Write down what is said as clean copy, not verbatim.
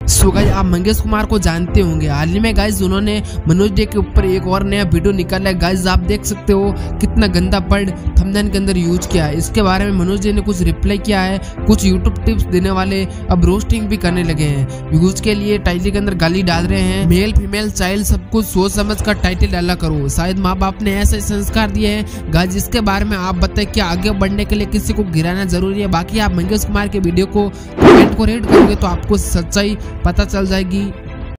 So guys आप मंगेश कुमार को जानते होंगे। हाल ही में गाइस उन्होंने मनोज डे के ऊपर एक और नया वीडियो निकाला है। गाइस आप देख सकते हो कितना गंदा वर्ड थंबनेल के अंदर यूज किया है। इसके बारे में मनोज डे ने कुछ रिप्लाई किया है। कुछ यूट्यूब टिप्स देने वाले अब रोस्टिंग भी करने लगे हैं। व्यूज के लिए टाइटल के अंदर गाली डाल रहे हैं। मेल फीमेल चाइल्ड सब कुछ सोच समझ कर टाइटल डाला करो। शायद माँ बाप ने ऐसे संस्कार दिए हैं। गाइस इसके बारे में आप बताएं, क्या आगे बढ़ने के लिए किसी को गिराना जरूरी है? बाकी आप मंगेश कुमार के वीडियो को कमेंट को रेड करोगे तो आपको सच्चाई पता चल जाएगी।